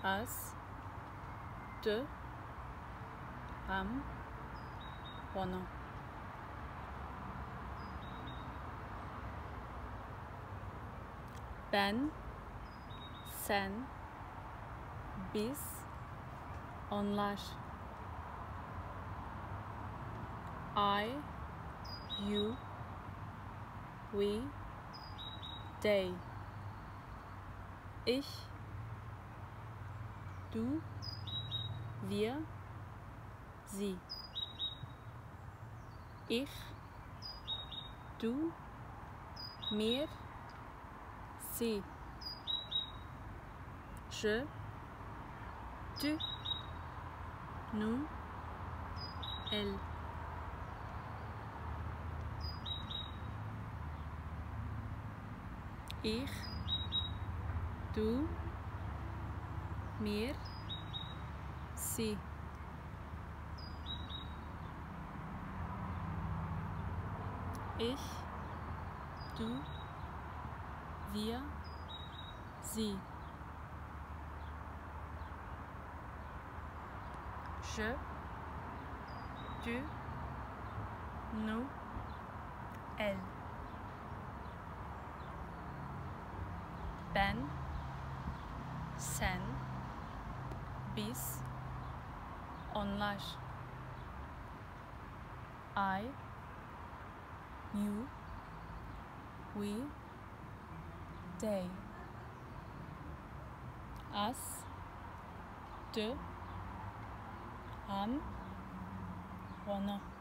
as, de, am, ono. Ben, sen, biz, onlar. I, you, we, they. Ich, du, wir, sie. Ich, du, mir, sie. Je, tu, nous, elle. Ich, du, mir, sie. Ich, du, wir, sie. Je, tu, nous, elle. Ben, sen, biz, onlar. I, you, we, they. As, de, am, ono.